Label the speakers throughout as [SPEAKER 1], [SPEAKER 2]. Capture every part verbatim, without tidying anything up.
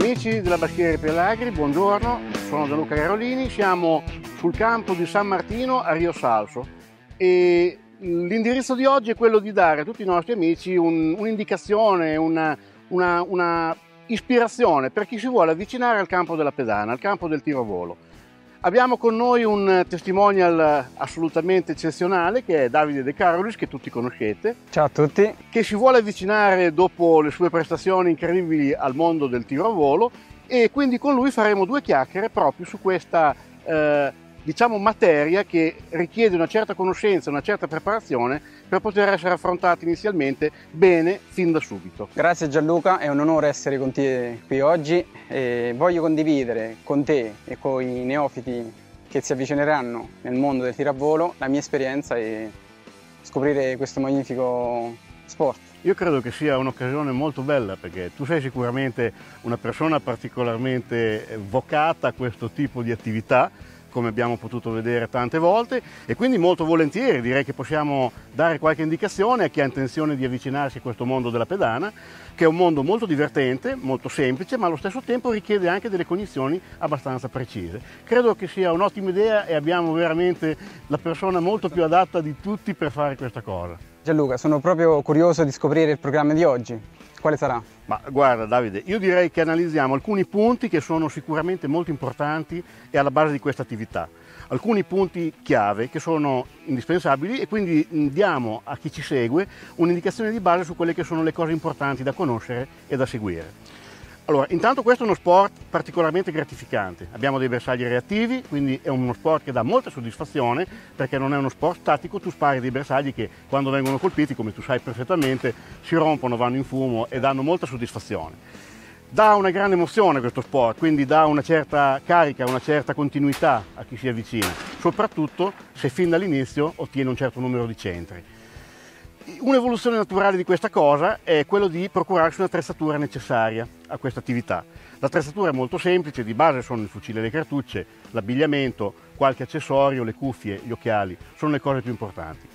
[SPEAKER 1] Amici della Bastiera Pelagri, buongiorno, sono Gianluca Garolini, siamo sul campo di San Martino a Rio Salso e l'indirizzo di oggi è quello di dare a tutti i nostri amici un, un'indicazione, una, una, una ispirazione per chi si vuole avvicinare al campo della pedana, al campo del tiro a volo. Abbiamo con noi un testimonial assolutamente eccezionale che è Davide De Carolis, che tutti conoscete.
[SPEAKER 2] Ciao a tutti.
[SPEAKER 1] Che si vuole avvicinare dopo le sue prestazioni incredibili al mondo del tiro a volo e quindi con lui faremo due chiacchiere proprio su questa eh, diciamo materia che richiede una certa conoscenza, una certa preparazione per poter essere affrontata inizialmente bene fin da subito.
[SPEAKER 2] Grazie Gianluca, è un onore essere con te qui oggi e voglio condividere con te e con i neofiti che si avvicineranno nel mondo del tiro a volo la mia esperienza e scoprire questo magnifico sport.
[SPEAKER 1] Io credo che sia un'occasione molto bella perché tu sei sicuramente una persona particolarmente vocata a questo tipo di attività, come abbiamo potuto vedere tante volte, e quindi molto volentieri direi che possiamo dare qualche indicazione a chi ha intenzione di avvicinarsi a questo mondo della pedana, che è un mondo molto divertente, molto semplice, ma allo stesso tempo richiede anche delle cognizioni abbastanza precise. Credo che sia un'ottima idea e abbiamo veramente la persona molto più adatta di tutti per fare questa cosa.
[SPEAKER 2] Gianluca, sono proprio curioso di scoprire il programma di oggi. Quale sarà?
[SPEAKER 1] Ma guarda Davide, io direi che analizziamo alcuni punti che sono sicuramente molto importanti e alla base di questa attività. Alcuni punti chiave che sono indispensabili e quindi diamo a chi ci segue un'indicazione di base su quelle che sono le cose importanti da conoscere e da seguire. Allora, intanto questo è uno sport particolarmente gratificante, abbiamo dei bersagli reattivi, quindi è uno sport che dà molta soddisfazione perché non è uno sport statico, tu spari dei bersagli che quando vengono colpiti, come tu sai perfettamente, si rompono, vanno in fumo e danno molta soddisfazione. Dà una grande emozione questo sport, quindi dà una certa carica, una certa continuità a chi si avvicina, soprattutto se fin dall'inizio ottiene un certo numero di centri. Un'evoluzione naturale di questa cosa è quello di procurarsi un'attrezzatura necessaria a questa attività. L'attrezzatura è molto semplice, di base sono il fucile e le cartucce, l'abbigliamento, qualche accessorio, le cuffie, gli occhiali, sono le cose più importanti.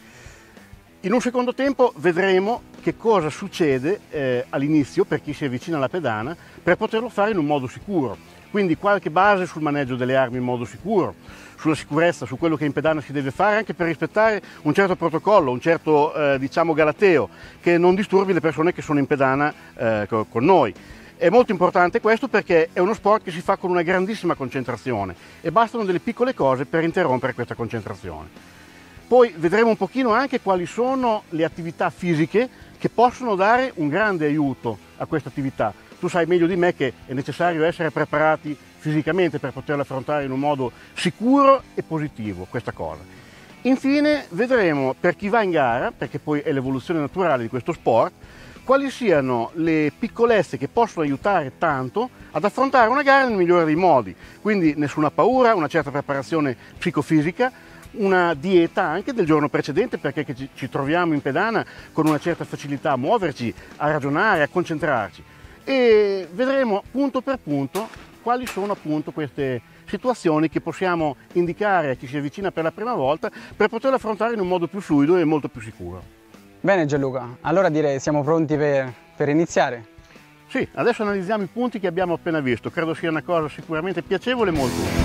[SPEAKER 1] In un secondo tempo vedremo che cosa succede eh, all'inizio per chi si avvicina alla pedana per poterlo fare in un modo sicuro. Quindi qualche base sul maneggio delle armi in modo sicuro, sulla sicurezza, su quello che in pedana si deve fare anche per rispettare un certo protocollo, un certo eh, diciamo galateo che non disturbi le persone che sono in pedana eh, con noi. È molto importante questo perché è uno sport che si fa con una grandissima concentrazione e bastano delle piccole cose per interrompere questa concentrazione. Poi vedremo un pochino anche quali sono le attività fisiche che possono dare un grande aiuto a questa attività. Tu sai meglio di me che è necessario essere preparati fisicamente per poterla affrontare in un modo sicuro e positivo questa cosa. Infine vedremo per chi va in gara, perché poi è l'evoluzione naturale di questo sport, quali siano le piccolezze che possono aiutare tanto ad affrontare una gara nel migliore dei modi. Quindi nessuna paura, una certa preparazione psicofisica, una dieta anche del giorno precedente perché ci troviamo in pedana con una certa facilità a muoverci, a ragionare, a concentrarci. E vedremo punto per punto quali sono appunto queste situazioni che possiamo indicare a chi si avvicina per la prima volta per poterla affrontare in un modo più fluido e molto più sicuro.
[SPEAKER 2] Bene Gianluca, allora direi siamo pronti per, per iniziare?
[SPEAKER 1] Sì, adesso analizziamo i punti che abbiamo appena visto, credo sia una cosa sicuramente piacevole e molto utile.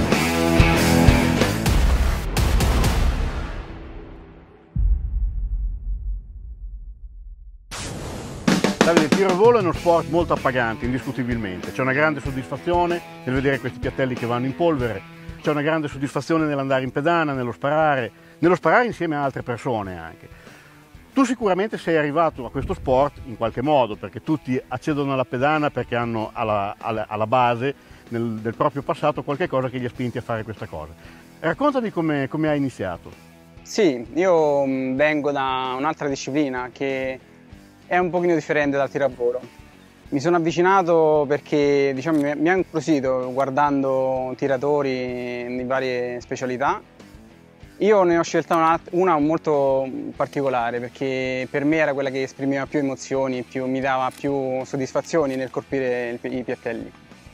[SPEAKER 1] Davide, il tiro a volo è uno sport molto appagante, indiscutibilmente. C'è una grande soddisfazione nel vedere questi piattelli che vanno in polvere, c'è una grande soddisfazione nell'andare in pedana, nello sparare, nello sparare insieme a altre persone anche. Tu sicuramente sei arrivato a questo sport in qualche modo, perché tutti accedono alla pedana perché hanno alla, alla, alla base nel, del proprio passato qualche cosa che li ha spinti a fare questa cosa. Raccontami come, come hai iniziato.
[SPEAKER 2] Sì, io vengo da un'altra disciplina che è un pochino differente dal tiro a volo. Mi sono avvicinato perché diciamo, mi ha incuriosito guardando tiratori di varie specialità. Io ne ho scelta una, una molto particolare perché per me era quella che esprimeva più emozioni, più, mi dava più soddisfazioni nel colpire i piattelli.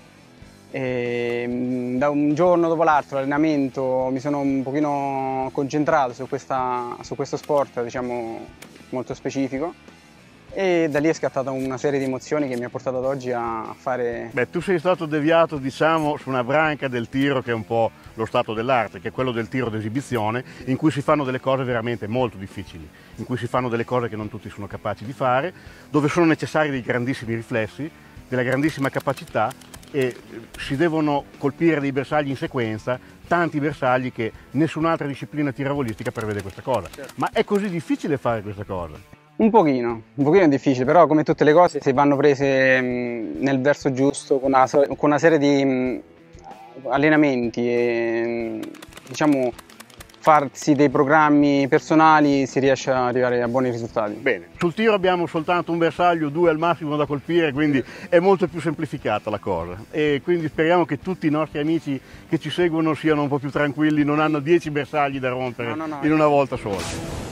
[SPEAKER 2] E da un giorno dopo l'altro l'allenamento mi sono un pochino concentrato su, questa, su questo sport diciamo, molto specifico e da lì è scattata una serie di emozioni che mi ha portato ad oggi a fare...
[SPEAKER 1] Beh, tu sei stato deviato, diciamo, su una branca del tiro che è un po' lo stato dell'arte, che è quello del tiro d'esibizione, in cui si fanno delle cose veramente molto difficili, in cui si fanno delle cose che non tutti sono capaci di fare, dove sono necessari dei grandissimi riflessi, della grandissima capacità, e si devono colpire dei bersagli in sequenza, tanti bersagli che nessun'altra disciplina tiravolistica prevede questa cosa. Certo. Ma è così difficile fare questa cosa?
[SPEAKER 2] Un pochino, un pochino è difficile, però come tutte le cose, se vanno prese mh, nel verso giusto, con una, con una serie di mh, allenamenti e mh, diciamo farsi dei programmi personali, si riesce ad arrivare a buoni risultati.
[SPEAKER 1] Bene, sul tiro abbiamo soltanto un bersaglio, due al massimo da colpire, quindi è molto più semplificata la cosa, e quindi speriamo che tutti i nostri amici che ci seguono siano un po' più tranquilli, non hanno dieci bersagli da rompere no, no, no, in una volta sola.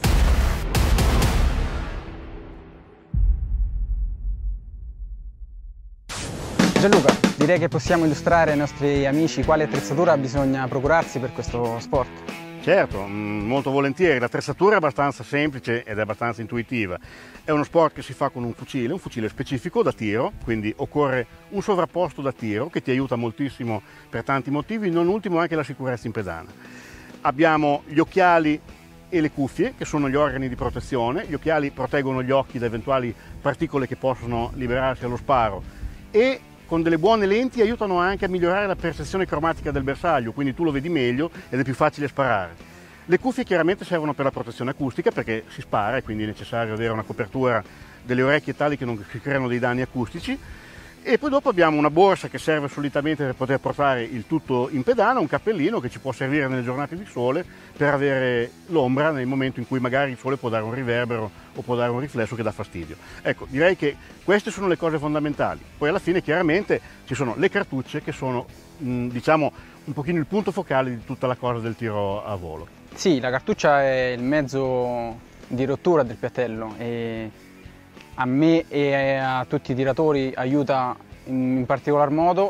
[SPEAKER 2] Gianluca, direi che possiamo illustrare ai nostri amici quale attrezzatura bisogna procurarsi per questo sport.
[SPEAKER 1] Certo, molto volentieri. L'attrezzatura è abbastanza semplice ed è abbastanza intuitiva. È uno sport che si fa con un fucile, un fucile specifico da tiro, quindi occorre un sovrapposto da tiro che ti aiuta moltissimo per tanti motivi, non ultimo anche la sicurezza in pedana. Abbiamo gli occhiali e le cuffie, che sono gli organi di protezione. Gli occhiali proteggono gli occhi da eventuali particole che possono liberarsi allo sparo e con delle buone lenti aiutano anche a migliorare la percezione cromatica del bersaglio, quindi tu lo vedi meglio ed è più facile sparare. Le cuffie chiaramente servono per la protezione acustica perché si spara e quindi è necessario avere una copertura delle orecchie tali che non si creano dei danni acustici. E poi dopo abbiamo una borsa che serve solitamente per poter portare il tutto in pedana, un cappellino che ci può servire nelle giornate di sole per avere l'ombra nel momento in cui magari il sole può dare un riverbero o può dare un riflesso che dà fastidio. Ecco, direi che queste sono le cose fondamentali. Poi alla fine chiaramente ci sono le cartucce che sono, mh, diciamo, un pochino il punto focale di tutta la cosa del tiro a volo.
[SPEAKER 2] Sì, la cartuccia è il mezzo di rottura del piattello e a me e a tutti i tiratori aiuta in particolar modo,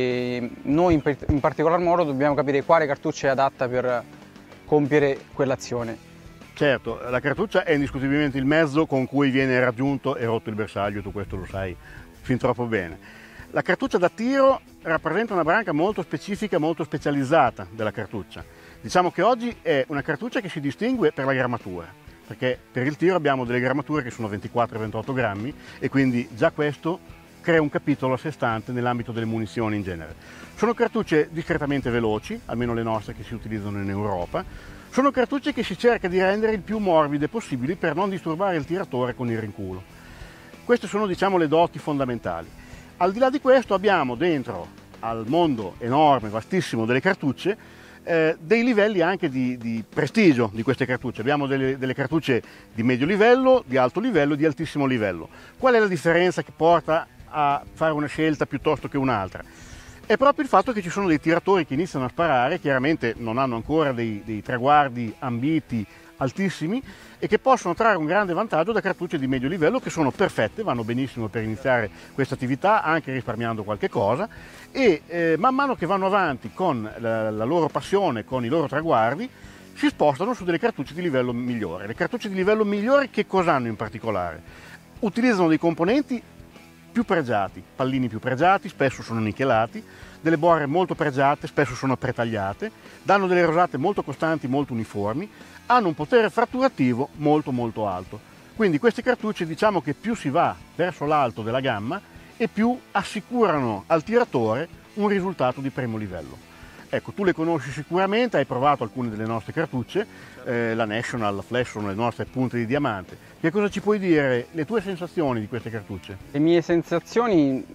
[SPEAKER 2] e noi in particolar modo dobbiamo capire quale cartuccia è adatta per compiere quell'azione.
[SPEAKER 1] Certo, la cartuccia è indiscutibilmente il mezzo con cui viene raggiunto e rotto il bersaglio, tu questo lo sai fin troppo bene. La cartuccia da tiro rappresenta una branca molto specifica, molto specializzata della cartuccia. Diciamo che oggi è una cartuccia che si distingue per la grammatura, perché per il tiro abbiamo delle grammature che sono ventiquattro ventotto grammi e quindi già questo crea un capitolo a sé stante nell'ambito delle munizioni in genere. Sono cartucce discretamente veloci, almeno le nostre che si utilizzano in Europa. Sono cartucce che si cerca di rendere il più morbide possibili per non disturbare il tiratore con il rinculo. Queste sono, diciamo, le doti fondamentali. Al di là di questo abbiamo dentro al mondo enorme, vastissimo delle cartucce, Eh, dei livelli anche di, di prestigio di queste cartucce. Abbiamo delle, delle cartucce di medio livello, di alto livello e di altissimo livello. Qual è la differenza che porta a fare una scelta piuttosto che un'altra? È proprio il fatto che ci sono dei tiratori che iniziano a sparare, chiaramente non hanno ancora dei, dei traguardi ambiti altissimi e che possono trarre un grande vantaggio da cartucce di medio livello che sono perfette, vanno benissimo per iniziare questa attività anche risparmiando qualche cosa, e eh, man mano che vanno avanti con la, la loro passione, con i loro traguardi, si spostano su delle cartucce di livello migliore. Le cartucce di livello migliore che cosa hanno in particolare? Utilizzano dei componenti più pregiati, pallini più pregiati, spesso sono nichelati, delle borre molto pregiate, spesso sono pretagliate, danno delle rosate molto costanti, molto uniformi, hanno un potere fratturativo molto molto alto. Quindi queste cartucce, diciamo che più si va verso l'alto della gamma e più assicurano al tiratore un risultato di primo livello. Ecco, tu le conosci sicuramente, hai provato alcune delle nostre cartucce, eh, la National, la Flash sono le nostre punte di diamante. Che cosa ci puoi dire, le tue sensazioni di queste cartucce?
[SPEAKER 2] Le mie sensazioni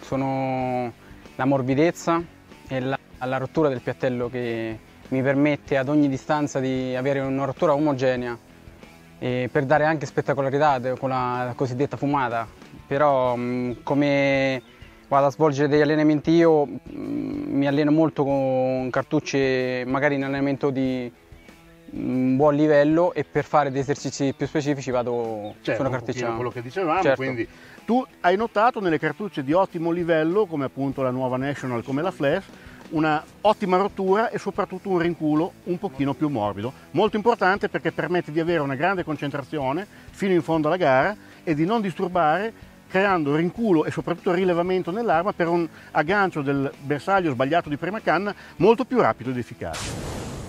[SPEAKER 2] sono la morbidezza e la, la rottura del piattello che mi permette ad ogni distanza di avere una rottura omogenea e per dare anche spettacolarità con la cosiddetta fumata. Però come vado a svolgere degli allenamenti io, mi alleno molto con cartucce magari in allenamento di un buon livello, e per fare dei esercizi più specifici vado
[SPEAKER 1] certo,
[SPEAKER 2] su una cartuccia.
[SPEAKER 1] Quello che dicevamo,
[SPEAKER 2] certo.
[SPEAKER 1] Quindi tu hai notato nelle cartucce di ottimo livello, come appunto la nuova National, come la Flash, una ottima rottura e soprattutto un rinculo un pochino più morbido. Molto importante perché permette di avere una grande concentrazione fino in fondo alla gara e di non disturbare, creando rinculo e soprattutto rilevamento nell'arma per un aggancio del bersaglio sbagliato di prima canna molto più rapido ed efficace.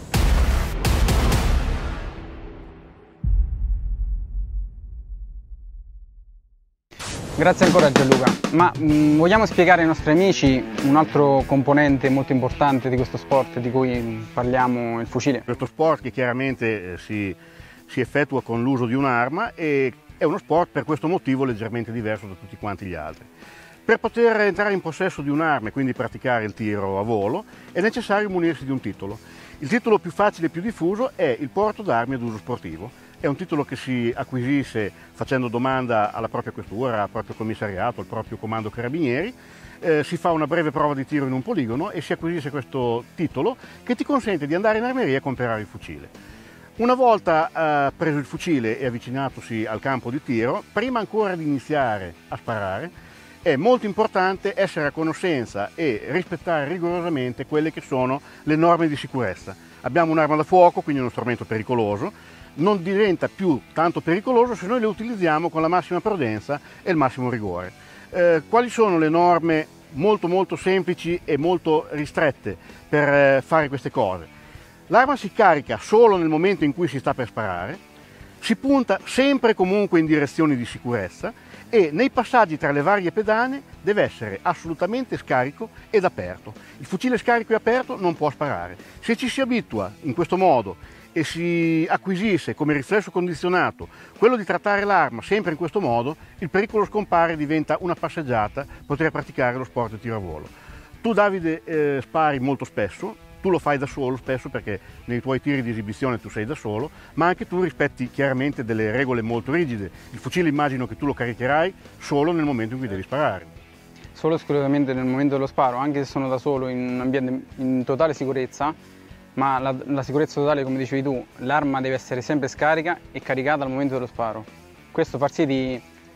[SPEAKER 2] Grazie ancora Gianluca, ma mh, vogliamo spiegare ai nostri amici un altro componente molto importante di questo sport di cui parliamo, il fucile?
[SPEAKER 1] Questo sport che chiaramente eh, si, si effettua con l'uso di un'arma e è uno sport per questo motivo leggermente diverso da tutti quanti gli altri. Per poter entrare in possesso di un'arma e quindi praticare il tiro a volo è necessario munirsi di un titolo. Il titolo più facile e più diffuso è il porto d'armi ad uso sportivo. È un titolo che si acquisisce facendo domanda alla propria questura, al proprio commissariato, al proprio comando carabinieri, eh, si fa una breve prova di tiro in un poligono e si acquisisce questo titolo che ti consente di andare in armeria e comprare il fucile. Una volta eh, preso il fucile e avvicinatosi al campo di tiro, prima ancora di iniziare a sparare, è molto importante essere a conoscenza e rispettare rigorosamente quelle che sono le norme di sicurezza. Abbiamo un'arma da fuoco, quindi uno strumento pericoloso. Non diventa più tanto pericoloso se noi le utilizziamo con la massima prudenza e il massimo rigore. Eh, quali sono le norme molto molto semplici e molto ristrette per eh, fare queste cose? L'arma si carica solo nel momento in cui si sta per sparare, si punta sempre e comunque in direzioni di sicurezza e nei passaggi tra le varie pedane deve essere assolutamente scarico ed aperto. Il fucile scarico e aperto non può sparare. Se ci si abitua in questo modo e si acquisisce come riflesso condizionato quello di trattare l'arma sempre in questo modo, il pericolo scompare e diventa una passeggiata, poter praticare lo sport di tiro a volo. Tu Davide eh, spari molto spesso, tu lo fai da solo spesso perché nei tuoi tiri di esibizione tu sei da solo, ma anche tu rispetti chiaramente delle regole molto rigide. Il fucile immagino che tu lo caricherai solo nel momento in cui devi sparare.
[SPEAKER 2] Solo esclusivamente nel momento dello sparo, anche se sono da solo in un ambiente in totale sicurezza, ma la, la sicurezza totale, come dicevi tu, l'arma deve essere sempre scarica e caricata al momento dello sparo. Questo fa sì di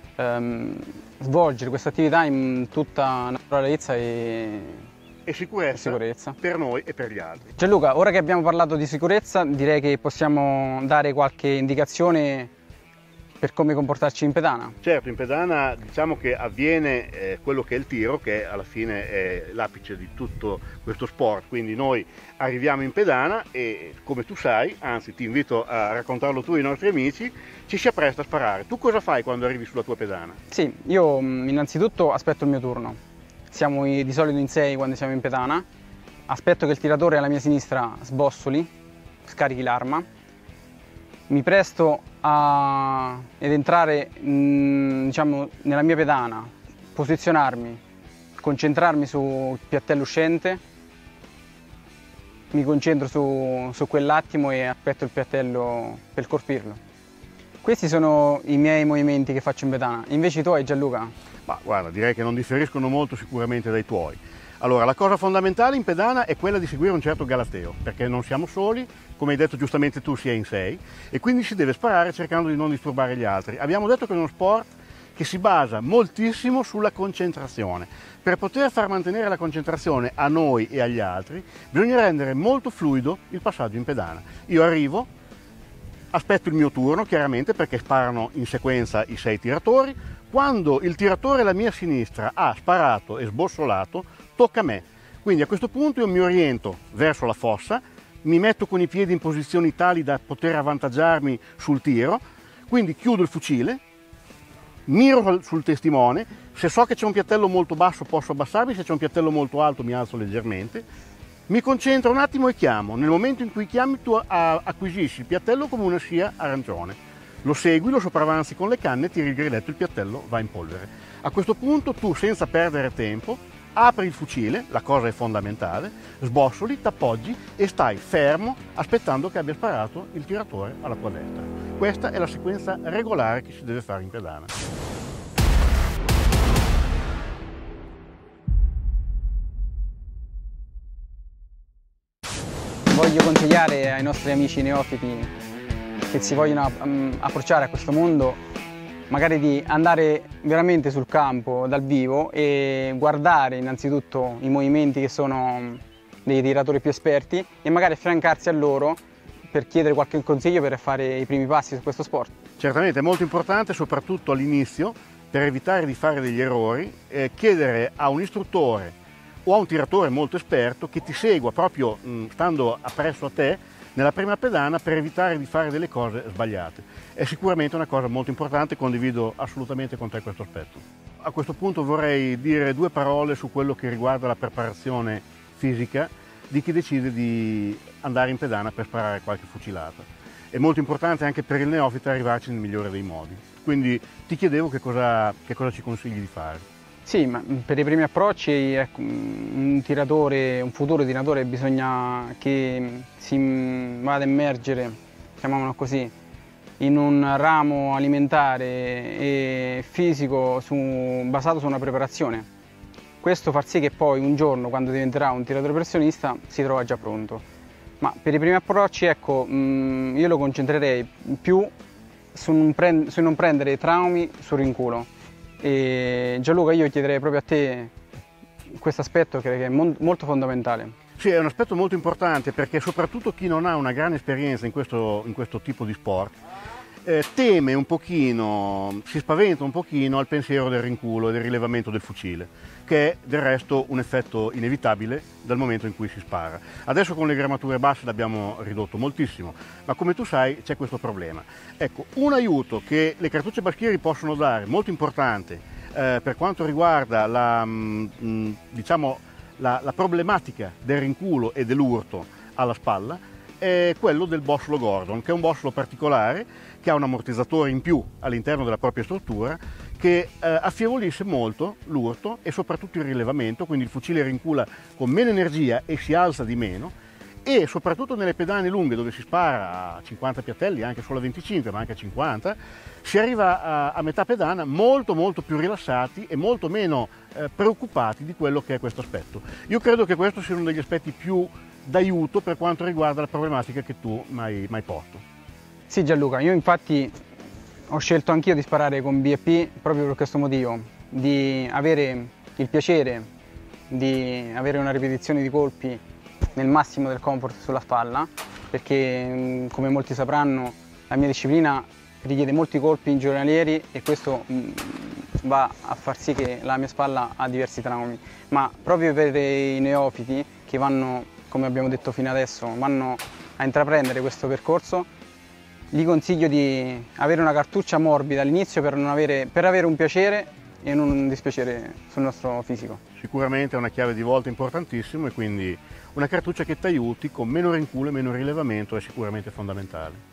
[SPEAKER 2] ehm, svolgere questa attività in tutta naturalezza e,
[SPEAKER 1] e sicurezza,
[SPEAKER 2] sicurezza
[SPEAKER 1] per noi e per gli altri.
[SPEAKER 2] Gianluca, ora che abbiamo parlato di sicurezza, direi che possiamo dare qualche indicazione per come comportarci in pedana.
[SPEAKER 1] Certo, in pedana diciamo che avviene eh, quello che è il tiro, che alla fine è l'apice di tutto questo sport, quindi noi arriviamo in pedana e come tu sai, anzi ti invito a raccontarlo tu ai nostri amici, ci si appresta a sparare. Tu cosa fai quando arrivi sulla tua pedana?
[SPEAKER 2] Sì, io innanzitutto aspetto il mio turno. Siamo di solito in sei quando siamo in pedana, aspetto che il tiratore alla mia sinistra sbossoli, scarichi l'arma, mi presto a, ed entrare mh, diciamo, nella mia pedana, posizionarmi, concentrarmi sul piattello uscente, mi concentro su, su quell'attimo e aspetto il piattello per colpirlo. Questi sono i miei movimenti che faccio in pedana. Invece tu hai Gianluca?
[SPEAKER 1] Ma guarda, direi che non differiscono molto sicuramente dai tuoi. Allora, la cosa fondamentale in pedana è quella di seguire un certo galateo, perché non siamo soli, come hai detto giustamente tu si è in sei, e quindi si deve sparare cercando di non disturbare gli altri. Abbiamo detto che è uno sport che si basa moltissimo sulla concentrazione. Per poter far mantenere la concentrazione a noi e agli altri, bisogna rendere molto fluido il passaggio in pedana. Io arrivo, aspetto il mio turno, chiaramente, perché sparano in sequenza i sei tiratori. Quando il tiratore alla mia sinistra ha sparato e sbossolato, tocca a me. Quindi a questo punto io mi oriento verso la fossa, mi metto con i piedi in posizioni tali da poter avvantaggiarmi sul tiro, quindi chiudo il fucile, miro sul testimone, se so che c'è un piattello molto basso posso abbassarmi, se c'è un piattello molto alto mi alzo leggermente, mi concentro un attimo e chiamo. Nel momento in cui chiami tu acquisisci il piattello come una scia arancione, lo segui, lo sopravanzi con le canne, tiri il grilletto, il piattello va in polvere. A questo punto tu, senza perdere tempo, apri il fucile, la cosa è fondamentale, sbossoli, t'appoggi e stai fermo aspettando che abbia sparato il tiratore alla tua destra. Questa è la sequenza regolare che si deve fare in pedana.
[SPEAKER 2] Voglio consigliare ai nostri amici neofiti che si vogliono um, approcciare a questo mondo, magari di andare veramente sul campo dal vivo e guardare innanzitutto i movimenti che sono dei tiratori più esperti e magari affiancarsi a loro per chiedere qualche consiglio per fare i primi passi su questo sport.
[SPEAKER 1] Certamente è molto importante, soprattutto all'inizio, per evitare di fare degli errori, eh, chiedere a un istruttore o a un tiratore molto esperto che ti segua proprio mh, stando appresso a te nella prima pedana per evitare di fare delle cose sbagliate. È sicuramente una cosa molto importante, condivido assolutamente con te questo aspetto. A questo punto vorrei dire due parole su quello che riguarda la preparazione fisica di chi decide di andare in pedana per sparare qualche fucilata. È molto importante anche per il neofita arrivarci nel migliore dei modi. Quindi ti chiedevo che cosa, che cosa ci consigli di fare.
[SPEAKER 2] Sì, ma per i primi approcci, ecco, un tiratore, un futuro tiratore bisogna che si vada a immergere, chiamiamolo così, in un ramo alimentare e fisico su, basato su una preparazione. Questo fa sì che poi un giorno, quando diventerà un tiratore professionista, si trova già pronto. Ma per i primi approcci, ecco, io lo concentrerei più su non, prend- su non prendere traumi sul rinculo. E Gianluca, io chiederei proprio a te questo aspetto che è mon- molto fondamentale.
[SPEAKER 1] Sì, è un aspetto molto importante perché soprattutto chi non ha una grande esperienza in questo, in questo tipo di sport eh, teme un pochino, si spaventa un pochino al pensiero del rinculo e del rilevamento del fucile, che è del resto un effetto inevitabile dal momento in cui si spara. Adesso con le grammature basse l'abbiamo ridotto moltissimo, ma come tu sai c'è questo problema. Ecco, un aiuto che le cartucce Baschieri possono dare, molto importante, eh, per quanto riguarda la, mh, diciamo, la, la problematica del rinculo e dell'urto alla spalla, è quello del bossolo Gordon, che è un bossolo particolare, che ha un ammortizzatore in più all'interno della propria struttura, che eh, affievolisce molto l'urto e soprattutto il rilevamento, quindi il fucile rincula con meno energia e si alza di meno, e soprattutto nelle pedane lunghe dove si spara a cinquanta piattelli, anche solo a venticinque, ma anche a cinquanta, si arriva a, a metà pedana molto molto più rilassati e molto meno eh, preoccupati di quello che è questo aspetto. Io credo che questo sia uno degli aspetti più d'aiuto per quanto riguarda la problematica che tu mi hai posto.
[SPEAKER 2] Sì Gianluca, io infatti ho scelto anch'io di sparare con B e P proprio per questo motivo, di avere il piacere di avere una ripetizione di colpi nel massimo del comfort sulla spalla, perché come molti sapranno la mia disciplina richiede molti colpi giornalieri e questo va a far sì che la mia spalla ha diversi traumi, ma proprio per i neofiti che vanno, come abbiamo detto fino adesso, vanno a intraprendere questo percorso, gli consiglio di avere una cartuccia morbida all'inizio per, non avere, per avere un piacere e non un dispiacere sul nostro fisico.
[SPEAKER 1] Sicuramente è una chiave di volta importantissima e quindi una cartuccia che ti aiuti con meno rinculo e meno rilevamento è sicuramente fondamentale.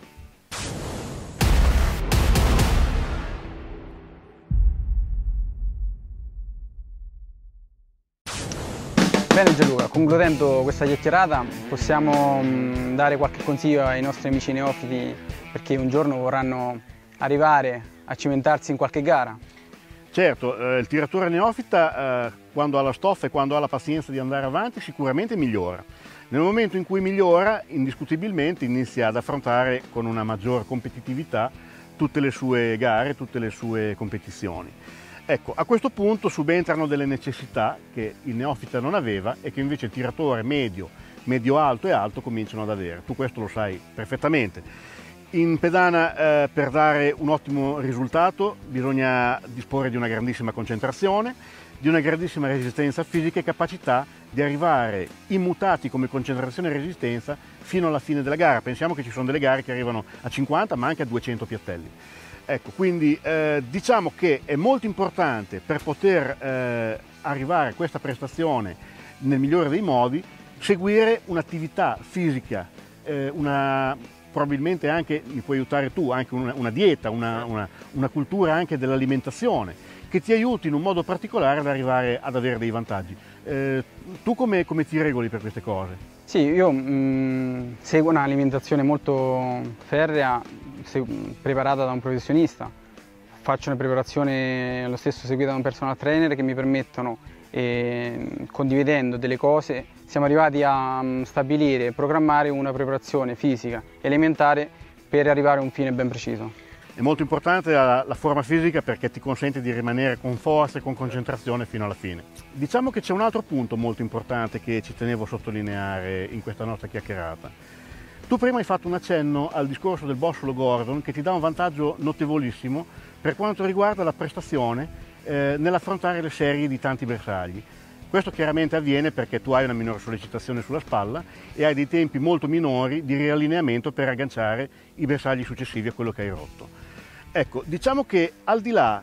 [SPEAKER 2] Bene Gianluca, concludendo questa chiacchierata possiamo mh, dare qualche consiglio ai nostri amici neofiti perché un giorno vorranno arrivare a cimentarsi in qualche gara.
[SPEAKER 1] Certo, eh, il tiratore neofita eh, quando ha la stoffa e quando ha la pazienza di andare avanti sicuramente migliora. Nel momento in cui migliora, indiscutibilmente inizia ad affrontare con una maggior competitività tutte le sue gare, tutte le sue competizioni. Ecco, a questo punto subentrano delle necessità che il neofita non aveva e che invece il tiratore medio, medio-alto e alto cominciano ad avere. Tu questo lo sai perfettamente. In pedana eh, per dare un ottimo risultato bisogna disporre di una grandissima concentrazione, di una grandissima resistenza fisica e capacità di arrivare immutati come concentrazione e resistenza fino alla fine della gara. Pensiamo che ci sono delle gare che arrivano a cinquanta ma anche a duecento piattelli. Ecco, quindi eh, diciamo che è molto importante per poter eh, arrivare a questa prestazione nel migliore dei modi seguire un'attività fisica, eh, una, probabilmente anche, mi puoi aiutare tu, anche una, una dieta, una, una, una cultura anche dell'alimentazione che ti aiuti in un modo particolare ad arrivare ad avere dei vantaggi. Eh, tu come, come ti regoli per queste cose?
[SPEAKER 2] Sì, io mh, seguo un'alimentazione molto ferrea, preparata da un professionista. Faccio una preparazione lo stesso seguita da un personal trainer che mi permettono, eh, condividendo delle cose, siamo arrivati a um, stabilire e programmare una preparazione fisica elementare per arrivare a un fine ben preciso.
[SPEAKER 1] È molto importante la, la forma fisica perché ti consente di rimanere con forza e con concentrazione fino alla fine. Diciamo che c'è un altro punto molto importante che ci tenevo a sottolineare in questa nostra chiacchierata. Tu Tu prima hai fatto un accenno al discorso del bossolo Gordon che ti dà un vantaggio notevolissimo per quanto riguarda la prestazione eh, nell'affrontare le serie di tanti bersagli. Questo chiaramente avviene perché tu hai una minore sollecitazione sulla spalla e hai dei tempi molto minori di riallineamento per agganciare i bersagli successivi a quello che hai rotto. Ecco, diciamo che al di là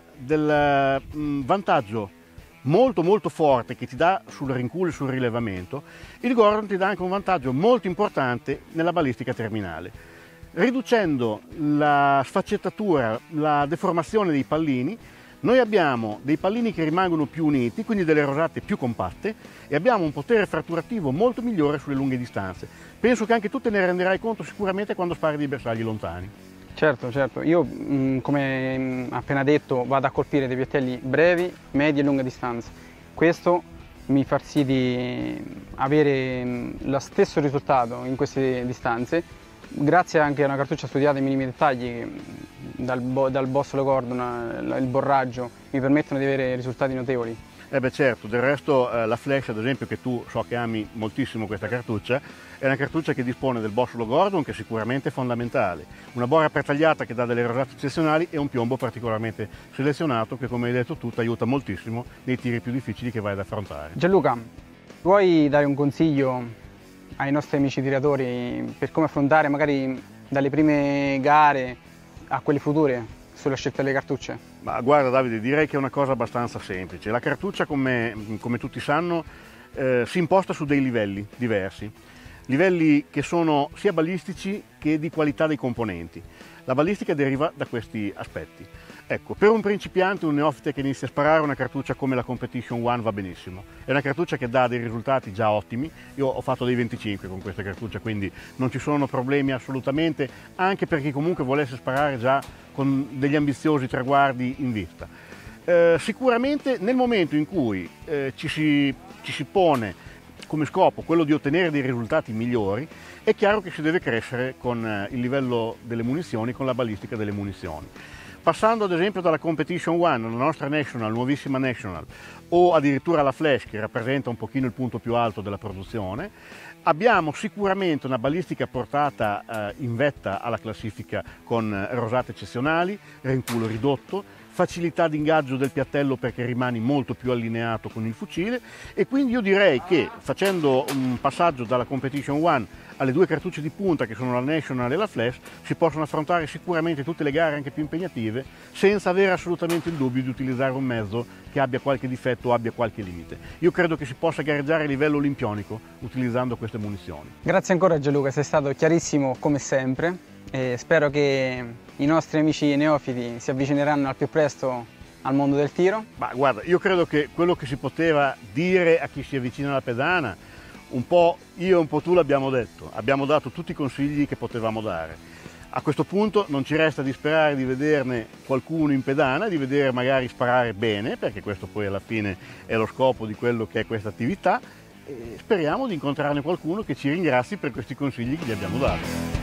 [SPEAKER 1] del mh, vantaggio molto molto forte che ti dà sul rinculo e sul rilevamento, il Gordon ti dà anche un vantaggio molto importante nella balistica terminale. Riducendo la sfaccettatura, la deformazione dei pallini, noi abbiamo dei pallini che rimangono più uniti, quindi delle rosate più compatte, e abbiamo un potere fratturativo molto migliore sulle lunghe distanze. Penso che anche tu te ne renderai conto sicuramente quando spari dei bersagli lontani.
[SPEAKER 2] Certo, certo. Io, mh, come mh, appena detto, vado a colpire dei piattelli brevi, medi e lunghe distanze. Questo mi fa sì di avere mh, lo stesso risultato in queste distanze, grazie anche a una cartuccia studiata ai minimi dettagli, dal, bo dal bossolo Gordon, il borraggio, mi permettono di avere risultati notevoli.
[SPEAKER 1] Eh beh certo, del resto eh, la Flash ad esempio, che tu so che ami moltissimo questa cartuccia, è una cartuccia che dispone del bossolo Gordon, che è sicuramente fondamentale, una bora pretagliata che dà delle rosate eccezionali e un piombo particolarmente selezionato che, come hai detto tu, ti aiuta moltissimo nei tiri più difficili che vai ad affrontare.
[SPEAKER 2] Gianluca, vuoi dare un consiglio ai nostri amici tiratori per come affrontare magari dalle prime gare a quelle future sulla scelta delle cartucce?
[SPEAKER 1] Ma guarda Davide, direi che è una cosa abbastanza semplice. La cartuccia, come, come tutti sanno, eh, si imposta su dei livelli diversi, livelli che sono sia balistici che di qualità dei componenti. La balistica deriva da questi aspetti. Ecco, per un principiante, un neofite che inizia a sparare, una cartuccia come la Competition One va benissimo. È una cartuccia che dà dei risultati già ottimi. Io ho fatto dei venticinque con questa cartuccia, quindi non ci sono problemi assolutamente, anche per chi comunque volesse sparare già con degli ambiziosi traguardi in vista. Eh, sicuramente nel momento in cui eh, ci, si, ci si pone come scopo quello di ottenere dei risultati migliori, è chiaro che si deve crescere con eh, il livello delle munizioni, con la balistica delle munizioni. Passando ad esempio dalla Competition One, la nostra National, nuovissima National, o addirittura la Flash, che rappresenta un pochino il punto più alto della produzione, abbiamo sicuramente una balistica portata eh, in vetta alla classifica con eh, rosate eccezionali, rinculo ridotto, facilità di ingaggio del piattello perché rimani molto più allineato con il fucile, e quindi io direi che facendo un passaggio dalla Competition One alle due cartucce di punta che sono la National e la Flash si possono affrontare sicuramente tutte le gare anche più impegnative senza avere assolutamente il dubbio di utilizzare un mezzo che abbia qualche difetto o abbia qualche limite. Io credo che si possa gareggiare a livello olimpionico utilizzando queste munizioni.
[SPEAKER 2] Grazie ancora Gianluca, sei stato chiarissimo come sempre e spero che i nostri amici neofiti si avvicineranno al più presto al mondo del tiro.
[SPEAKER 1] Ma guarda, io credo che quello che si poteva dire a chi si avvicina alla pedana, un po' io e un po' tu l'abbiamo detto, abbiamo dato tutti i consigli che potevamo dare. A questo punto non ci resta di sperare di vederne qualcuno in pedana, di vedere magari sparare bene, perché questo poi alla fine è lo scopo di quello che è questa attività, e speriamo di incontrarne qualcuno che ci ringrazi per questi consigli che gli abbiamo dato.